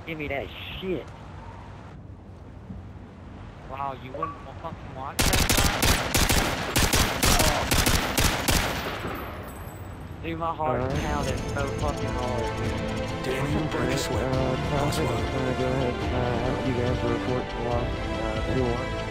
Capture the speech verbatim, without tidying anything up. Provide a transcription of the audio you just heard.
Give me that shit. Wow, you wouldn't fucking watch that guy? Dude, my heart Alright. pounded so fucking hard. Daniel Burns Uh, Oswald. I'm gonna go ahead and uh, have you guys report the loss, uh, two one.